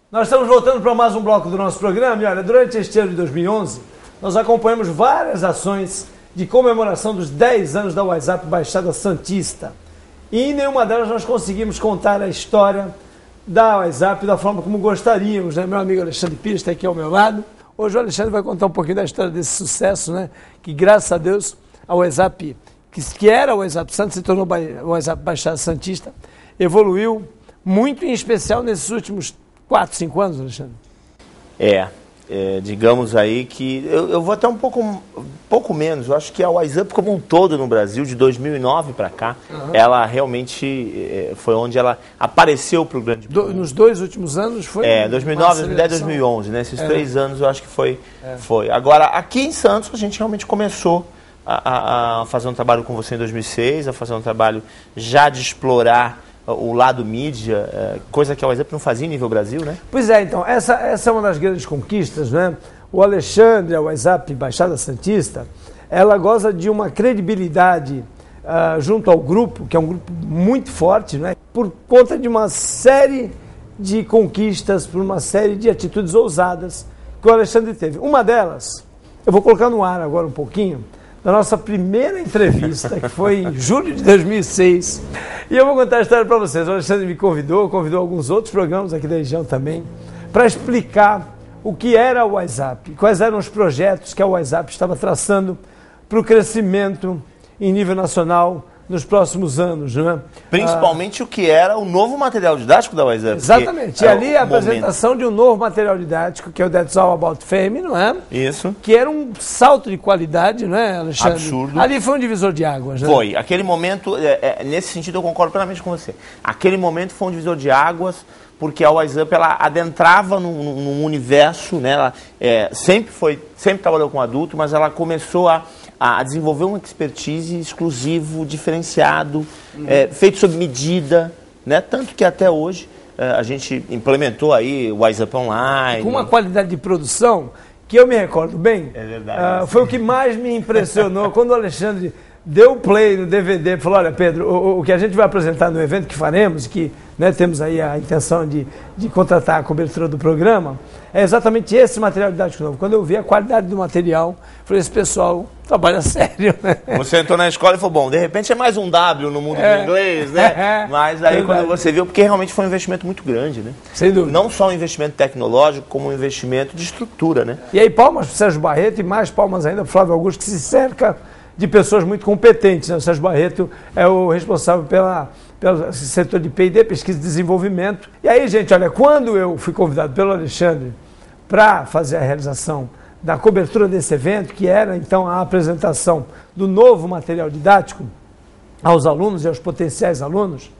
Nós estamos voltando para mais um bloco do nosso programa e olha, durante este ano de 2011, nós acompanhamos várias ações de comemoração dos 10 anos da WhatsApp Baixada Santista. E em nenhuma delas nós conseguimos contar a história da WhatsApp da forma como gostaríamos, né? Meu amigo Alexandre Pires está aqui ao meu lado. Hoje o Alexandre vai contar um pouquinho da história desse sucesso, né? Que graças a Deus a WhatsApp, que era o WhatsApp Santos, se tornou o WhatsApp Baixada Santista, evoluiu muito, em especial nesses últimos 4, 5 anos, Alexandre? Digamos aí que eu vou até um pouco menos. Eu acho que a WhatsApp como um todo no Brasil, de 2009 para cá, ela realmente foi onde ela apareceu para o grande público. Nos 2 últimos anos foi... 2009, 2010, 2011, né? Esses 3 anos eu acho que foi. Agora, aqui em Santos, a gente realmente começou a fazer um trabalho com você em 2006, a fazer um trabalho já de explorar o lado mídia, coisa que a WhatsApp não fazia em nível Brasil, né? Pois é, então, essa é uma das grandes conquistas, né? O Alexandre, a WhatsApp Baixada Santista, ela goza de uma credibilidade junto ao grupo, que é um grupo muito forte, né? Por conta de uma série de conquistas, por uma série de atitudes ousadas que o Alexandre teve. Uma delas, eu vou colocar no ar agora um pouquinho, da nossa primeira entrevista, que foi em julho de 2006. E eu vou contar a história para vocês. O Alexandre me convidou alguns outros programas aqui da região também, para explicar o que era o WhatsApp, quais eram os projetos que a WhatsApp estava traçando para o crescimento em nível nacional nos próximos anos, né? Principalmente o que era o novo material didático da WhatsApp. Exatamente. E ali a apresentação de um novo material didático, que é o That's All About Fame, não é? Isso. Que era um salto de qualidade, não é, Alexandre? Absurdo. Ali foi um divisor de águas, né? Foi. Aquele momento, nesse sentido eu concordo plenamente com você. Aquele momento foi um divisor de águas, porque a WhatsApp ela adentrava num universo, né? Ela sempre trabalhou com adulto, mas ela começou a desenvolver uma expertise exclusivo, diferenciado, feito sob medida, né? Tanto que até hoje a gente implementou aí o WhatsApp Online. Com uma qualidade de produção que eu me recordo bem. É verdade. Foi o que mais me impressionou quando o Alexandre deu play no DVD e falou, olha Pedro, o que a gente vai apresentar no evento que faremos, que temos aí a intenção de contratar a cobertura do programa, é exatamente esse material didático novo. Quando eu vi a qualidade do material, falei, esse pessoal trabalha sério, né? Você entrou na escola e falou, bom, de repente é mais um W no mundo do inglês, né? Mas aí quando você viu, porque realmente foi um investimento muito grande, né? Sem dúvida. Não só um investimento tecnológico, como um investimento de estrutura, né? E aí palmas para o Sérgio Barreto e mais palmas ainda para o Flávio Augusto, que se cerca de pessoas muito competentes, né? O Sérgio Barreto é o responsável pelo setor de P&D, pesquisa e desenvolvimento. E aí, gente, olha, quando eu fui convidado pelo Alexandre para fazer a realização da cobertura desse evento, que era, então, a apresentação do novo material didático aos alunos e aos potenciais alunos,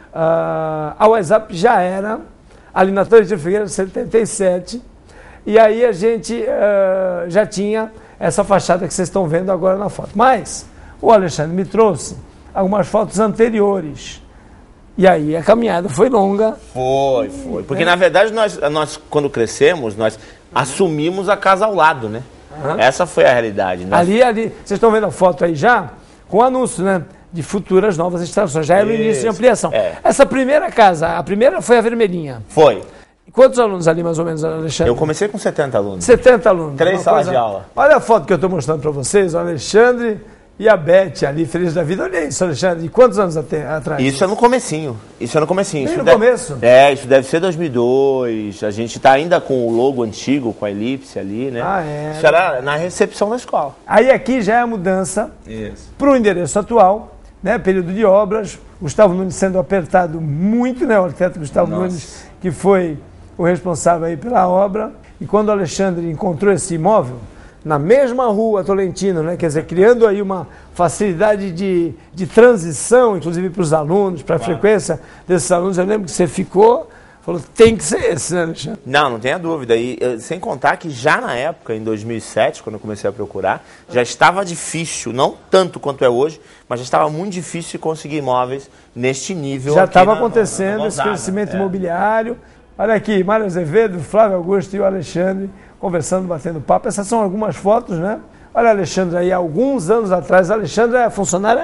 a WhatsApp já era ali na Torre de Figueiredo 77, e aí a gente já tinha essa fachada que vocês estão vendo agora na foto. Mas o Alexandre me trouxe algumas fotos anteriores. E aí a caminhada foi longa. Foi. Porque na verdade nós quando crescemos, nós assumimos a casa ao lado, né? Essa foi a realidade. Ali, vocês estão vendo a foto aí já, com anúncio, né? De futuras novas instalações. Já era o início de ampliação. Essa primeira casa, a primeira foi a vermelhinha. Foi. Quantos alunos ali, mais ou menos, Alexandre? Eu comecei com 70 alunos. 70 alunos. 3 salas de aula. Olha a foto que eu estou mostrando para vocês, o Alexandre e a Beth ali, feliz da vida. Olha isso, Alexandre, de quantos anos atrás? Isso é no comecinho. Bem no começo? Isso deve ser 2002. A gente está ainda com o logo antigo, com a elipse ali, né? Isso era na recepção da escola. Aí aqui já é a mudança para o endereço atual, né? Período de obras, Gustavo Nunes sendo apertado muito, né? O arquiteto Gustavo Nunes, que foi o responsável aí pela obra. E quando o Alexandre encontrou esse imóvel, na mesma rua Tolentino, né? Quer dizer, criando aí uma facilidade de transição, inclusive para os alunos, para a frequência desses alunos. Eu lembro que você falou, tem que ser esse, né, Alexandre? Não tenha dúvida. E sem contar que já na época, em 2007, quando eu comecei a procurar, já estava difícil, não tanto quanto é hoje, mas já estava muito difícil conseguir imóveis neste nível. Já estava acontecendo esse crescimento imobiliário. Olha aqui, Mário Azevedo, Flávio Augusto e o Alexandre conversando, batendo papo. Essas são algumas fotos, né? Olha, Alexandre, aí alguns anos atrás, a Alexandre é funcionária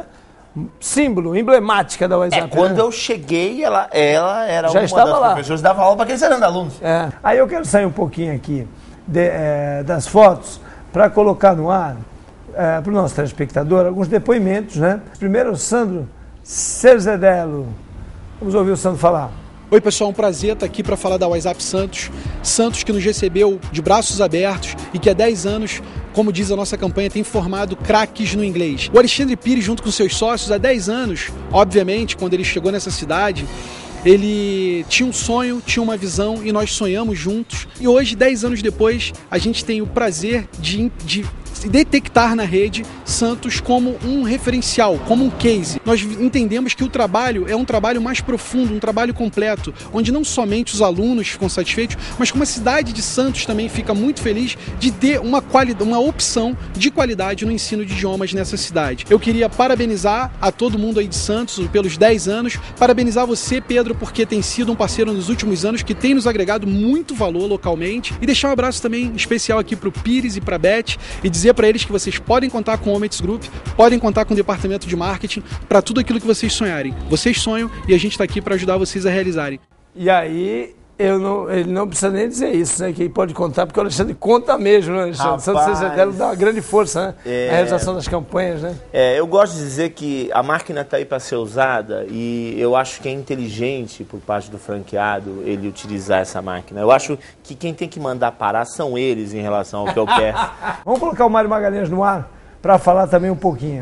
símbolo, emblemática da WhatsApp. Quando eu cheguei, ela era já uma estava das lá. professoras, dava aula para aqueles alunos. Aí eu quero sair um pouquinho aqui das fotos para colocar no ar, para o nosso telespectador, alguns depoimentos, né? Primeiro, o Sandro Cerzedello. Vamos ouvir o Sandro falar. Oi pessoal, um prazer estar aqui para falar da WhatsApp Santos. Santos que nos recebeu de braços abertos e que há 10 anos, como diz a nossa campanha, tem formado craques no inglês. O Alexandre Pires, junto com seus sócios, há 10 anos, obviamente, quando ele chegou nessa cidade, ele tinha um sonho, tinha uma visão e nós sonhamos juntos. E hoje, 10 anos depois, a gente tem o prazer de detectar na rede Santos como um referencial, como um case. Nós entendemos que o trabalho é um trabalho mais profundo, um trabalho completo, onde não somente os alunos ficam satisfeitos, mas como a cidade de Santos também fica muito feliz de ter uma opção de qualidade no ensino de idiomas nessa cidade. Eu queria parabenizar a todo mundo aí de Santos pelos 10 anos, parabenizar você, Pedro, porque tem sido um parceiro nos últimos anos que tem nos agregado muito valor localmente, e deixar um abraço também especial aqui para o Pires e para a Beth e dizer para eles que vocês podem contar com o Omets Group, podem contar com o departamento de marketing para tudo aquilo que vocês sonharem. Vocês sonham e a gente está aqui para ajudar vocês a realizarem. E aí, ele não precisa nem dizer isso, né? Que ele pode contar, porque o Alexandre conta mesmo, né? O Santos Cerzedello dá uma grande força, né? A realização das campanhas, né? Eu gosto de dizer que a máquina está aí para ser usada e eu acho que é inteligente por parte do franqueado ele utilizar essa máquina. Eu acho que quem tem que mandar parar são eles em relação ao que eu peço. Vamos colocar o Mário Magalhães no ar para falar também um pouquinho.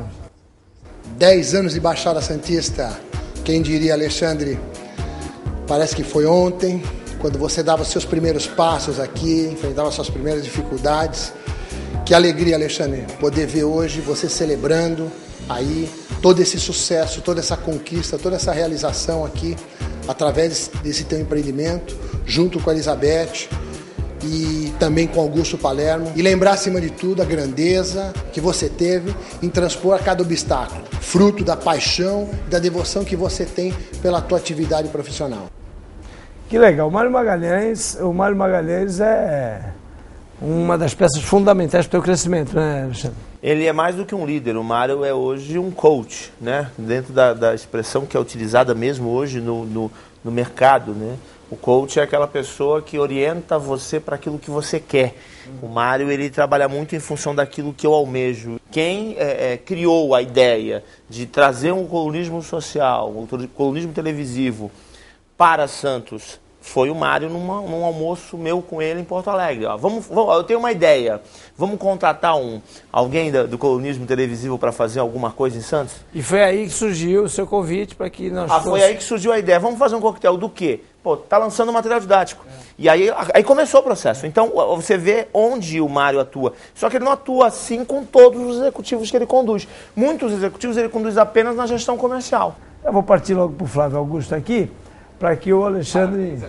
10 anos de Baixada Santista, quem diria, Alexandre? Parece que foi ontem, quando você dava seus primeiros passos aqui, enfrentava suas primeiras dificuldades. Que alegria, Alexandre, poder ver hoje você celebrando aí todo esse sucesso, toda essa conquista, toda essa realização aqui, através desse teu empreendimento, junto com a Elizabeth e também com Augusto Palermo. E lembrar, acima de tudo, a grandeza que você teve em transpor cada obstáculo, fruto da paixão e da devoção que você tem pela tua atividade profissional. Que legal. O Mário Magalhães é uma das peças fundamentais para o teu crescimento, né, Alexandre? Ele é mais do que um líder. O Mário é hoje um coach, né? Dentro da expressão que é utilizada mesmo hoje no mercado, né? O coach é aquela pessoa que orienta você para aquilo que você quer. O Mário, ele trabalha muito em função daquilo que eu almejo. Quem criou a ideia de trazer um colunismo social, um colunismo televisivo para Santos foi o Mário num almoço meu com ele em Porto Alegre. Eu tenho uma ideia, vamos contratar alguém do colunismo televisivo para fazer alguma coisa em Santos? E foi aí que surgiu o seu convite para que nós Foi aí que surgiu a ideia. Vamos fazer um coquetel do quê? Tá lançando um material didático. E aí começou o processo. Então, você vê onde o Mário atua. Só que ele não atua assim com todos os executivos que ele conduz. Muitos executivos ele conduz apenas na gestão comercial. Eu vou partir logo para o Flávio Augusto aqui, para que o Alexandre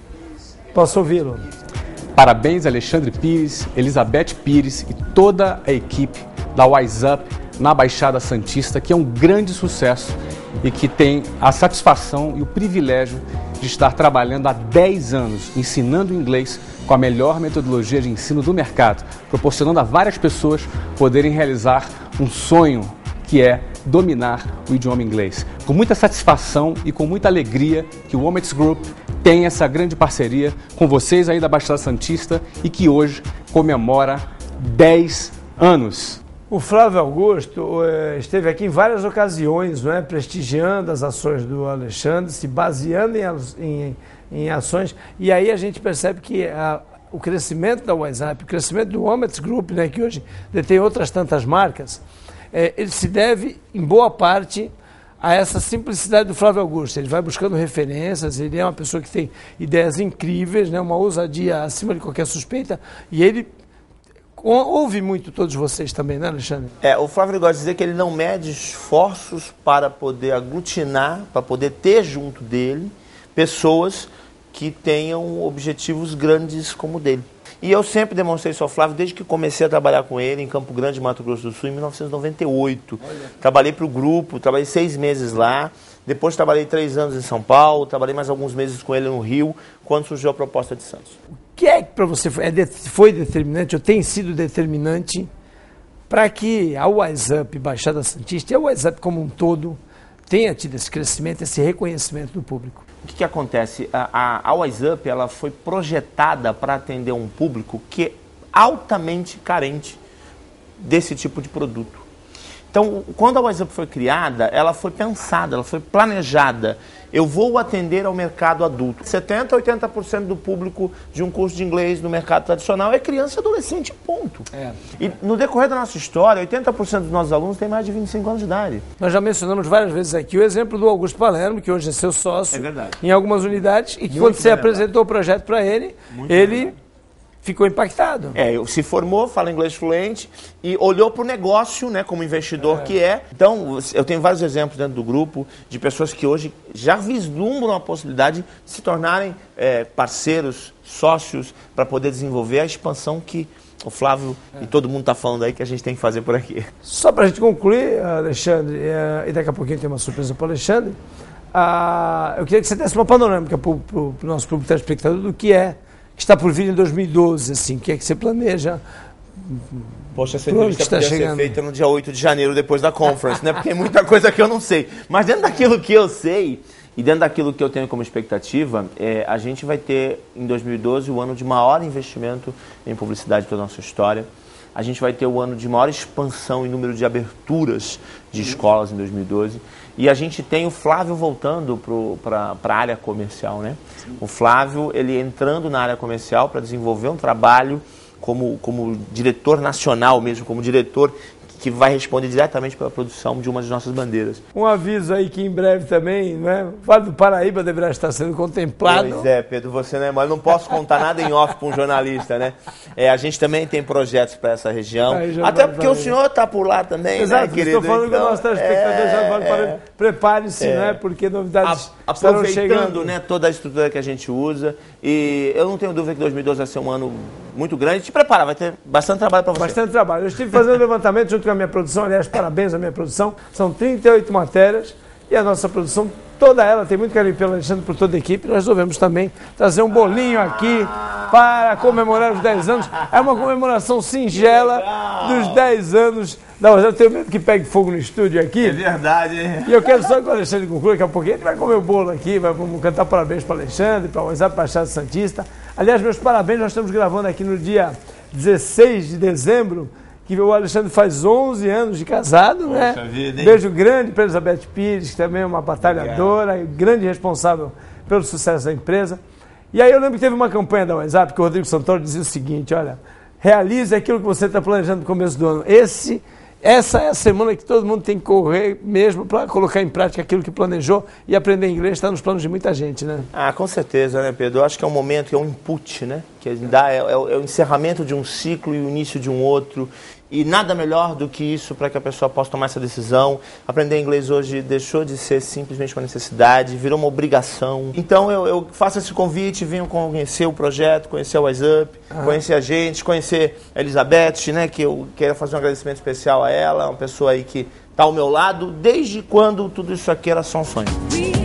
possa ouvi-lo. Parabéns, Alexandre Pires, Elizabeth Pires e toda a equipe da WhatsApp na Baixada Santista, que é um grande sucesso e que tem a satisfação e o privilégio de estar trabalhando há 10 anos, ensinando inglês com a melhor metodologia de ensino do mercado, proporcionando a várias pessoas poderem realizar um sonho que é dominar o idioma inglês. Com muita satisfação e com muita alegria que o Omets Group tem essa grande parceria com vocês aí da Baixada Santista e que hoje comemora 10 anos. O Flávio Augusto esteve aqui em várias ocasiões, não é? Prestigiando as ações do Alexandre, se baseando em ações, e aí a gente percebe que o crescimento da WhatsApp, o crescimento do Omets Group, né, que hoje detém outras tantas marcas, ele se deve, em boa parte, a essa simplicidade do Flávio Augusto. Ele vai buscando referências, ele é uma pessoa que tem ideias incríveis, né, uma ousadia acima de qualquer suspeita, e ele ouve muito todos vocês também, né, Alexandre? O Flávio gosta de dizer que ele não mede esforços para poder aglutinar, para poder ter junto dele pessoas que tenham objetivos grandes como o dele. E eu sempre demonstrei isso ao Flávio desde que comecei a trabalhar com ele em Campo Grande, Mato Grosso do Sul, em 1998. Trabalhei para o grupo, trabalhei 6 meses lá, depois trabalhei 3 anos em São Paulo, trabalhei mais alguns meses com ele no Rio, quando surgiu a proposta de Santos. O que é que para você foi determinante, ou tem sido determinante, para que a WhatsApp Baixada Santista e a WhatsApp como um todo tenha tido esse crescimento, esse reconhecimento do público? O que acontece? A WhatsApp, ela foi projetada para atender um público que é altamente carente desse tipo de produto. Então, quando a WhatsApp foi criada, ela foi pensada, ela foi planejada. Eu vou atender ao mercado adulto. 70% a 80% do público de um curso de inglês no mercado tradicional é criança e adolescente, ponto. E no decorrer da nossa história, 80% dos nossos alunos têm mais de 25 anos de idade. Nós já mencionamos várias vezes aqui o exemplo do Augusto Palermo, que hoje é seu sócio em algumas unidades, e que quando você apresentou o projeto para ele, ele ficou impactado. Se formou, fala inglês fluente e olhou para o negócio, né, como investidor que é. Então, eu tenho vários exemplos dentro do grupo de pessoas que hoje já vislumbram a possibilidade de se tornarem parceiros, sócios, para poder desenvolver a expansão que o Flávio e todo mundo está falando aí que a gente tem que fazer por aqui. Só para a gente concluir, Alexandre, e daqui a pouquinho tem uma surpresa para o Alexandre, eu queria que você desse uma panorâmica para o nosso público telespectador do que está por vir em 2012, assim, o que é que você planeja? Poxa, essa entrevista podia ser feita no dia 8 de janeiro, depois da conference, né? Porque tem muita coisa que eu não sei. Mas dentro daquilo que eu sei, e dentro daquilo que eu tenho como expectativa, a gente vai ter, em 2012, o ano de maior investimento em publicidade pela nossa história. A gente vai ter o ano de maior expansão em número de aberturas de escolas em 2012. E a gente tem o Flávio voltando para a área comercial, né? O Flávio, ele entrando na área comercial para desenvolver um trabalho como diretor nacional mesmo, como diretor que vai responder diretamente pela produção de uma das nossas bandeiras. Um aviso aí que em breve também, né, o Vale do Paraíba deverá estar sendo contemplado. Pois é, Pedro, você não é mole, não posso contar nada em off para um jornalista, né? A gente também tem projetos para essa região, até porque o senhor está por lá também, exato, né, querido? Estou falando então, com o nosso telespectador já do Vale do Paraíba. Prepare-se, né, porque novidades estarão chegando. Aproveitando, né, toda a estrutura que a gente usa, e eu não tenho dúvida que 2012 vai ser um ano muito grande. Te prepara, vai ter bastante trabalho para você. Bastante trabalho. Eu estive fazendo um levantamento junto com a minha produção, aliás, parabéns à minha produção. São 38 matérias e a nossa produção, toda ela, tem muito carinho pelo Alexandre, por toda a equipe. Nós resolvemos também trazer um bolinho aqui para comemorar os 10 anos. É uma comemoração singela dos 10 anos da WhatsApp. Eu tenho medo que pegue fogo no estúdio aqui. É verdade, hein? E eu quero só que o Alexandre conclua, daqui a pouquinho ele vai comer o bolo aqui, vamos cantar parabéns para o Alexandre, para o WhatsApp Baixada Santista. Aliás, meus parabéns, nós estamos gravando aqui no dia 16 de dezembro, que o Alexandre faz 11 anos de casado, né? Vida, beijo grande para Elizabeth Pires, que também é uma batalhadora, grande responsável pelo sucesso da empresa. E aí eu lembro que teve uma campanha da WhatsApp que o Rodrigo Santoro dizia o seguinte, olha, realize aquilo que você está planejando no começo do ano. Essa é a semana que todo mundo tem que correr mesmo para colocar em prática aquilo que planejou, e aprender inglês está nos planos de muita gente, né? Com certeza, né, Pedro? Eu acho que é um momento, é um input, né? Que dá, é o encerramento de um ciclo e o início de um outro. E nada melhor do que isso para que a pessoa possa tomar essa decisão. Aprender inglês hoje deixou de ser simplesmente uma necessidade, virou uma obrigação. Então eu faço esse convite, venham conhecer o projeto, conhecer o WhatsApp, conhecer a gente, conhecer a Elizabeth, né, que eu quero fazer um agradecimento especial a ela, uma pessoa aí que está ao meu lado desde quando tudo isso aqui era só um sonho.